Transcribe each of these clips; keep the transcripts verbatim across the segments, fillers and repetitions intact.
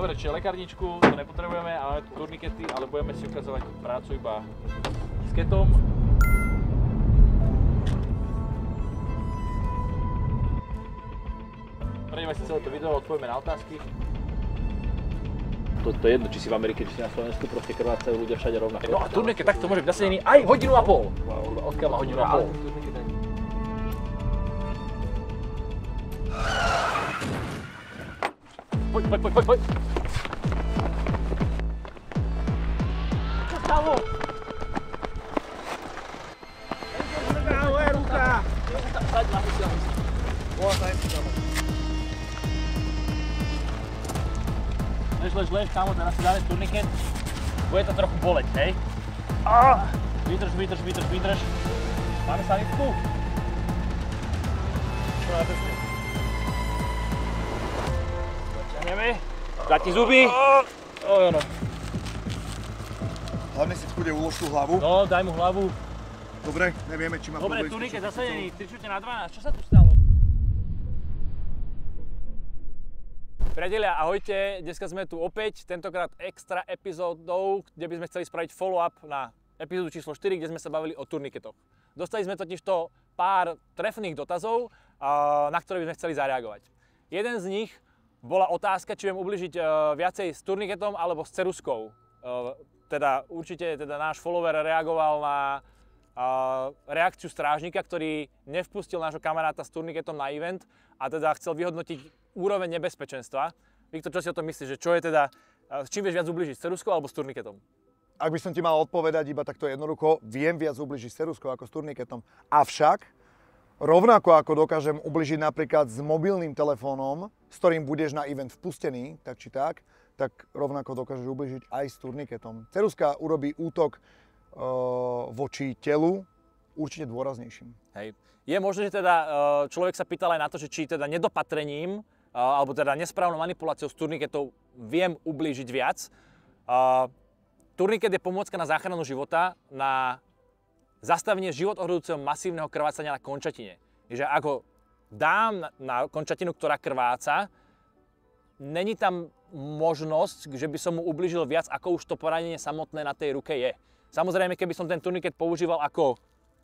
Dobre, čiže lekárničku to nepotrebujeme, ale tu turnikety, ale budeme si ukazovať prácu iba s ketom. Prejdeme si celé to video, odpovieme na otázky. To, to je jedno, či si v Amerike, či si na Slovensku, proste krvácajú ľudia všade rovnako. No a turniket takto môže byť nasadený aj hodinu a pol. Odkiaľ má hodinu a pol? Poď, poď, poď, poď, poď. Čo stalo? Moje ruka! Saď na fysiálnu. Bola sa aj fysiálnu. Lež, lež, lež, kámo, teraz si dáme turniket. Bude to trochu boleť, hej? Ah, vydrž, vydrž, vydrž, vydrž. Máme sanitku? Čo na ceste? Zaťahneme. Zatni zuby. Oj, ono. Hlavne si v kúde ulož tú hlavu. No, daj mu hlavu. Dobre, nevieme, či má Dobre, problém. turniket zasadený, tri čtvrte na dvanásť. Čo sa tu stalo? Priatelia, ahojte. Dneska sme tu opäť, tentokrát extra epizódou, kde by sme chceli spraviť follow-up na epizódu číslo štyri, kde sme sa bavili o turniketoch. Dostali sme totižto pár trefných dotazov, na ktoré by sme chceli zareagovať. Jeden z nich bola otázka, či viem ubližiť viacej s turniketom alebo s ceruzkou. Teda určite teda náš follower reagoval na reakciu strážnika, ktorý nevpustil nášho kamaráta s turniketom na event a teda chcel vyhodnotiť úroveň nebezpečenstva. Viktor, čo si o tom myslíš, že čo je teda, s čím vieš viac ubližiť, s ceruzkou alebo s turniketom? Ak by som ti mal odpovedať iba takto jednoducho, viem viac ubližiť s ceruzkou ako s turniketom. Avšak, rovnako ako dokážem ubližiť napríklad s mobilným telefónom, s ktorým budeš na event vpustený, tak či tak, tak rovnako dokážeš ubližiť aj s turniketom. Ceruzka urobí útok uh, voči telu určite dôraznejším. Hej. Je možné, že teda človek sa pýtal aj na to, že či teda nedopatrením alebo teda nesprávnou manipuláciou s turniketou viem ublížiť viac. Turniket je pomôcka na záchranu života, na zastavenie životohrozujúceho masívneho krvácania na končatine. Že ako dám na končatinu, ktorá krváca, není tam možnosť, že by som mu ublížil viac, ako už to poranenie samotné na tej ruke je. Samozrejme, keby som ten turniket používal ako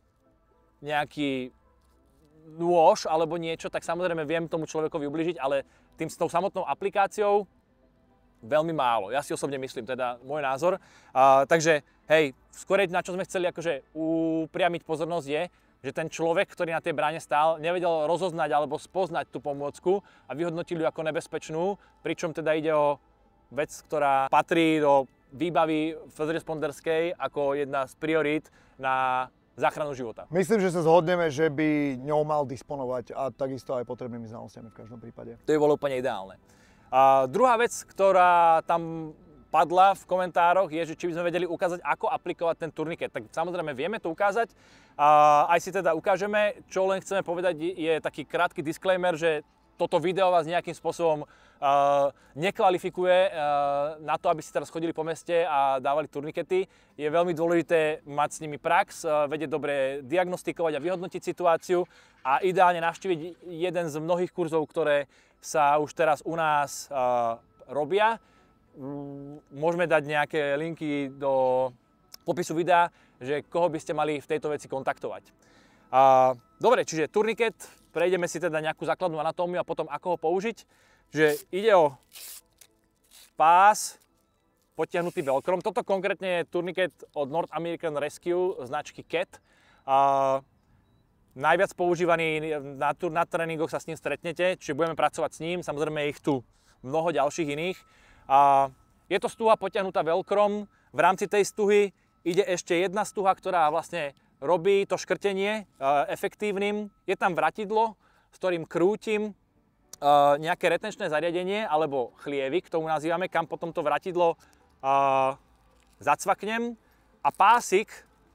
nejaký nôž alebo niečo, tak samozrejme viem tomu človekovi ubližiť, ale tým s tou samotnou aplikáciou veľmi málo. Ja si osobne myslím, teda môj názor. Uh, takže, hej, skôr na čo sme chceli akože upriamiť pozornosť je, že ten človek, ktorý na tej bráne stál, nevedel rozoznať alebo spoznať tú pomôcku a vyhodnotil ju ako nebezpečnú, pričom teda ide o vec, ktorá patrí do výbavy first responderskej ako jedna z priorít na záchranu života. Myslím, že sa zhodneme, že by ňou mal disponovať a takisto aj potrebnými znalosťami v každom prípade. To by bolo úplne ideálne. A druhá vec, ktorá tam padla v komentároch, je, že či by sme vedeli ukázať, ako aplikovať ten turniket. Tak samozrejme vieme to ukázať. A aj si teda ukážeme. Čo len chceme povedať, je taký krátky disclaimer, že toto video vás nejakým spôsobom uh, nekvalifikuje uh, na to, aby ste teraz chodili po meste a dávali turnikety. Je veľmi dôležité mať s nimi prax, uh, vedieť dobre diagnostikovať a vyhodnotiť situáciu a ideálne navštíviť jeden z mnohých kurzov, ktoré sa už teraz u nás uh, robia. Um, môžeme dať nejaké linky do popisu videa, že koho by ste mali v tejto veci kontaktovať. Uh, dobre, čiže turniket. Prejdeme si teda nejakú základnú anatómiu a potom ako ho použiť. Že ide o pás potiahnutý velcrom. Toto konkrétne je turniket od North American Rescue značky Cat. Uh, najviac používaný na, na tréningoch sa s ním stretnete, čiže budeme pracovať s ním. Samozrejme je ich tu mnoho ďalších iných. Uh, je to stuha potiahnutá velcrom. V rámci tej stuhy ide ešte jedna stuha, ktorá vlastne robí to škrtenie uh, efektívnym. Je tam vratidlo, s ktorým krútim uh, nejaké retenčné zariadenie, alebo chlievik, tomu nazývame, kam potom to vratidlo uh, zacvaknem. A pásik,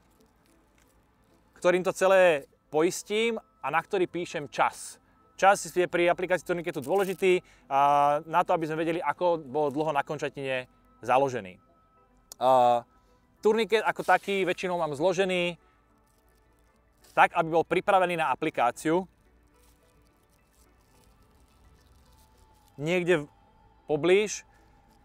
ktorým to celé poistím a na ktorý píšem čas. Čas je pri aplikácii turniketu dôležitý uh, na to, aby sme vedeli, ako bol dlho na končatine založený. Uh, turniket ako taký väčšinou mám zložený tak, aby bol pripravený na aplikáciu. Niekde poblíž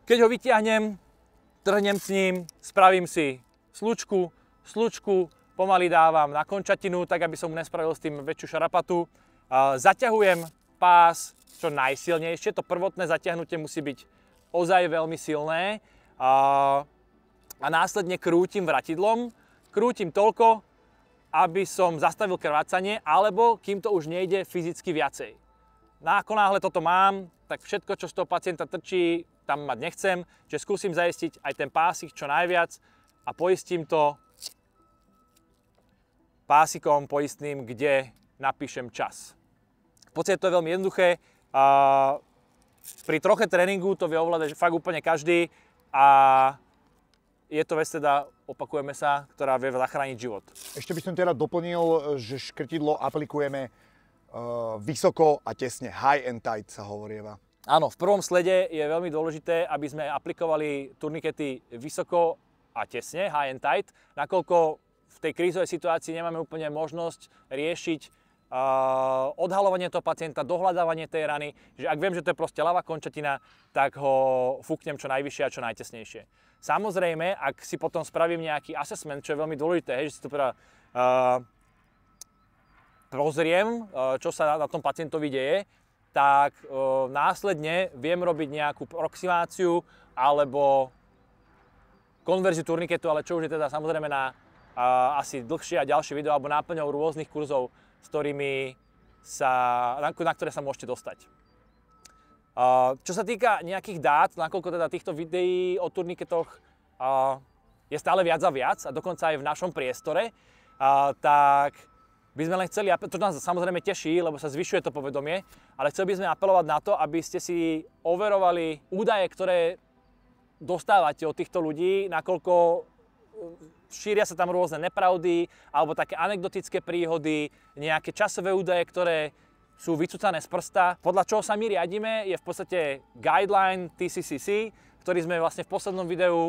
Keď ho vytiahnem, trhnem s ním, spravím si slučku, slučku, pomaly dávam na končatinu, tak aby som mu nespravil s tým väčšiu šarapatu. Zaťahujem pás čo najsilnejšie, to prvotné zaťahnutie musí byť ozaj veľmi silné. A, a následne krútim vratidlom, krútim toľko, aby som zastavil krvácanie, alebo kým to už nejde fyzicky viacej. No ako náhle toto mám, tak všetko, čo z toho pacienta trčí, tam mať nechcem, že skúsim zaistiť aj ten pásik čo najviac a poistím to pásikom poistným, kde napíšem čas. V podstate to je veľmi jednoduché. A pri troche tréningu to vie ovládať fakt úplne každý a je to vec teda, opakujeme sa, ktorá vie zachrániť život. Ešte by som teda doplnil, že škrtidlo aplikujeme uh, vysoko a tesne. High and tight sa hovorieva. Áno, v prvom slede je veľmi dôležité, aby sme aplikovali turnikety vysoko a tesne, high and tight, nakoľko v tej krízovej situácii nemáme úplne možnosť riešiť uh, odhalovanie toho pacienta, dohľadávanie tej rany, že ak viem, že to je proste ľavá končatina, tak ho fúknem čo najvyššie a čo najtesnejšie. Samozrejme, ak si potom spravím nejaký assessment, čo je veľmi dôležité, hej, že si to teda uh, prozriem, uh, čo sa na, na tom pacientovi deje, tak e, následne viem robiť nejakú proximáciu alebo konverziu turniketu, ale čo už je teda samozrejme na a, asi dlhšie a ďalšie video alebo náplňou rôznych kurzov, s ktorými sa, na, na ktoré sa môžete dostať. E, čo sa týka nejakých dát, nakoľko teda týchto videí o turniketoch e, je stále viac a viac a dokonca aj v našom priestore, e, tak by sme len chceli, to nás samozrejme teší, lebo sa zvyšuje to povedomie, ale chceli by sme apelovať na to, aby ste si overovali údaje, ktoré dostávate od týchto ľudí, nakoľko šíria sa tam rôzne nepravdy, alebo také anekdotické príhody, nejaké časové údaje, ktoré sú vycúcané z prsta. Podľa čoho sa my riadíme, je v podstate guideline T C C C, ktorý sme vlastne v poslednom videu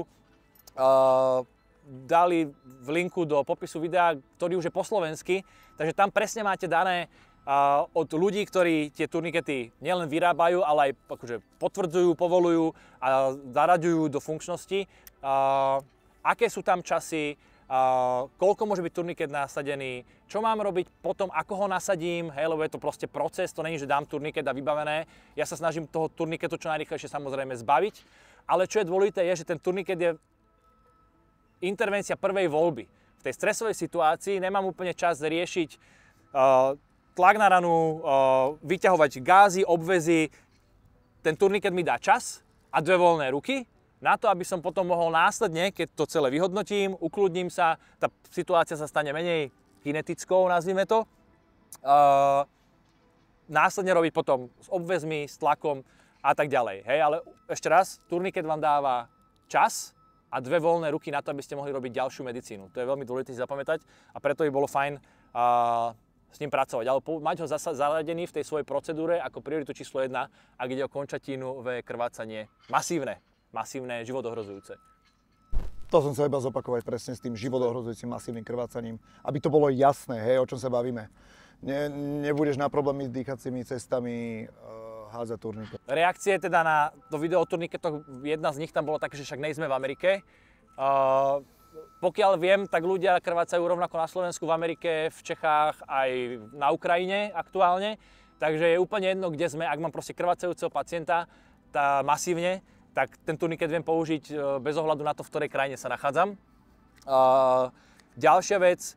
uh, dali v linku do popisu videa, ktorý už je po slovensky. Takže tam presne máte dané uh, od ľudí, ktorí tie turnikety nielen vyrábajú, ale aj akože potvrdzujú, povolujú a zaraďujú do funkčnosti. Uh, aké sú tam časy, uh, koľko môže byť turniket nasadený, čo mám robiť potom, ako ho nasadím, hej, lebo je to proste proces, to není, že dám turniket a vybavené. Ja sa snažím toho turniketu čo najrýchlejšie samozrejme zbaviť, ale čo je dôležité je, že ten turniket je intervencia prvej voľby. V tej stresovej situácii nemám úplne čas riešiť uh, tlak na ranu, uh, vyťahovať gázy, obväzy. Ten turniket mi dá čas a dve voľné ruky na to, aby som potom mohol následne, keď to celé vyhodnotím, ukludním sa, tá situácia sa stane menej kinetickou, nazvime to, uh, následne robiť potom s obväzmi, s tlakom a tak ďalej. Hej, ale ešte raz, turniket vám dáva čas a dve voľné ruky na to, aby ste mohli robiť ďalšiu medicínu. To je veľmi dôležité si zapamätať a preto by bolo fajn uh, s ním pracovať. Ale mať ho zasa zaradený v tej svojej procedúre ako prioritu číslo jedna, ak ide o končatínové krvácanie masívne, masívne, životohrozujúce. To som sa iba zopakovať presne s tým životohrozujúcim masívnym krvácaním, aby to bolo jasné, hej, o čom sa bavíme. Ne, nebudeš na problémy s dýchacími cestami uh, hádzať turniket. Reakcie teda na to video o turniketoch, jedna z nich tam bolo také, že však nejsme v Amerike. Uh, pokiaľ viem, tak ľudia krvácajú rovnako na Slovensku, v Amerike, v Čechách, aj na Ukrajine aktuálne. Takže je úplne jedno, kde sme, ak mám proste krvácajúceho pacienta tá, masívne, tak ten turniket viem použiť uh, bez ohľadu na to, v ktorej krajine sa nachádzam. Uh, ďalšia vec,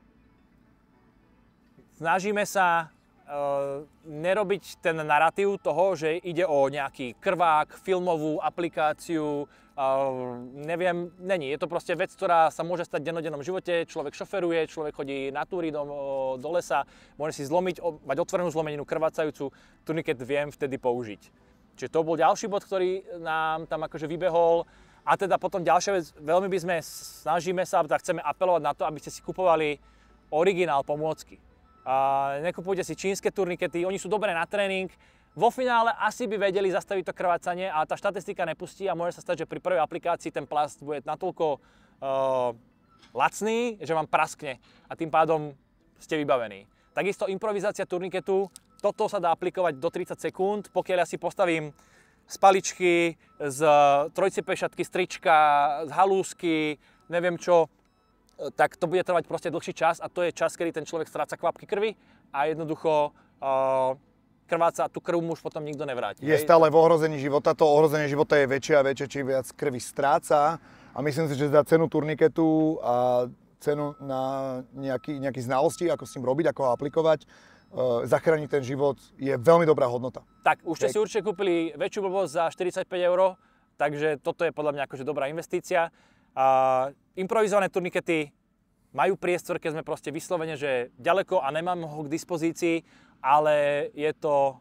snažíme sa uh, nerobiť ten narratív toho, že ide o nejaký krvák, filmovú aplikáciu, uh, neviem, není. Je to proste vec, ktorá sa môže stať v dennodennom živote. Človek šoferuje, človek chodí na túry do, do lesa, môže si zlomiť, mať otvorenú zlomeninu krvácajúcu, turniket viem vtedy použiť. Čiže to bol ďalší bod, ktorý nám tam akože vybehol. A teda potom ďalšia vec, veľmi by sme, snažíme sa, teda chceme apelovať na to, aby ste si kupovali originál pomôcky. Uh, nekupujte si čínske turnikety, oni sú dobré na tréning. Vo finále asi by vedeli zastaviť to krvácanie, ale tá štatistika nepustí a môže sa stať, že pri prvej aplikácii ten plast bude natoľko uh, lacný, že vám praskne a tým pádom ste vybavení. Takisto improvizácia turniketu, toto sa dá aplikovať do tridsať sekúnd, pokiaľ ja si postavím z paličky, z trojcipešatky, z trička, z halúsky, neviem čo, tak to bude trvať proste dlhší čas a to je čas, kedy ten človek stráca kvapky krvi a jednoducho uh, krváca a tú krv mu už potom nikto nevráti. Je hej? stále v ohrození života, to ohrozenie života je väčšie a väčšie, čím viac krvi stráca a myslím si, že za cenu turniketu a cenu na nejaký, nejaký znalosti, ako s tým robiť, ako ho aplikovať, uh, zachrániť ten život je veľmi dobrá hodnota. Tak, už ste si určite kúpili väčšiu blbosť za štyridsaťpäť eur, takže toto je podľa mňa akože dobrá investícia. Uh, improvizované turnikety majú priestor, keď sme proste vyslovene, že ďaleko a nemám ho k dispozícii, ale je to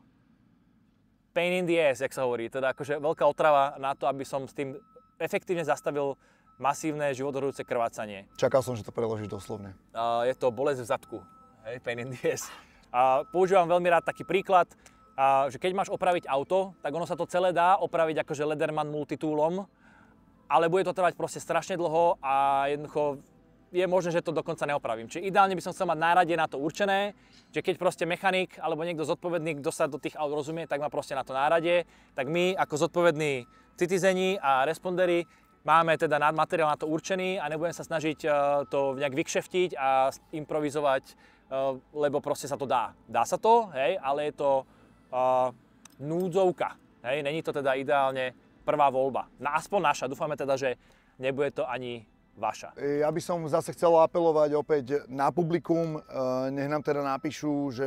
pain in the ass, jak sa hovorí, teda akože veľká otrava na to, aby som s tým efektívne zastavil masívne životohrujúce krvácanie. Čakal som, že to preložíš doslovne. Uh, je to bolesť v zadku, hej, pain in the ass. Uh, používam veľmi rád taký príklad, uh, že keď máš opraviť auto, tak ono sa to celé dá opraviť akože Lederman multitoolom, ale bude to trvať proste strašne dlho a jednoducho je možné, že to dokonca neopravím. Čiže ideálne by som chcel mať nárade na to určené, že keď proste mechanik alebo niekto zodpovedný, kto sa do tých aut rozumie, tak má proste na to nárade, tak my ako zodpovední citizeni a responderi máme teda materiál na to určený a nebudem sa snažiť to nejak vykšeftiť a improvizovať, lebo proste sa to dá. Dá sa to, hej, ale je to uh, núdzovka, hej, není to teda ideálne prvá voľba. Na, aspoň naša, dúfame teda, že nebude to ani vaša. Ja by som zase chcel apelovať opäť na publikum, nech nám teda napíšu, že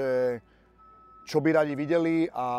čo by radi videli a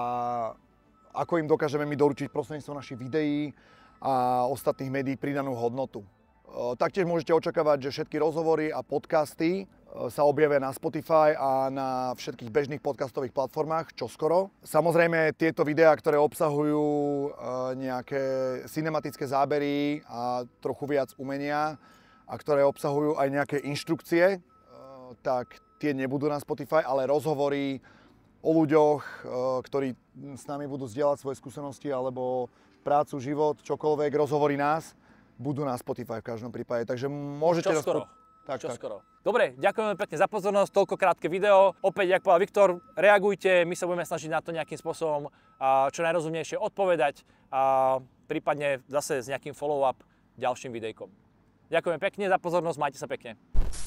ako im dokážeme my doručiť prostredníctvom našich videí a ostatných médií pridanú hodnotu. Taktiež môžete očakávať, že všetky rozhovory a podcasty sa objavia na Spotify a na všetkých bežných podcastových platformách čoskoro. Samozrejme, tieto videá, ktoré obsahujú nejaké cinematické zábery a trochu viac umenia a ktoré obsahujú aj nejaké inštrukcie, tak tie nebudú na Spotify, ale rozhovory o ľuďoch, ktorí s nami budú zdieľať svoje skúsenosti alebo prácu, život, čokoľvek, rozhovory nás, budú na Spotify v každom prípade. Takže môžete... Čo skoro. Tak, Čo tak. skoro. Dobre, ďakujeme pekne za pozornosť, toľko krátke video. Opäť, jak povedal Viktor, reagujte, my sa budeme snažiť na to nejakým spôsobom čo najrozumnejšie odpovedať a prípadne zase s nejakým follow-up ďalším videjkom. Ďakujeme pekne za pozornosť, majte sa pekne.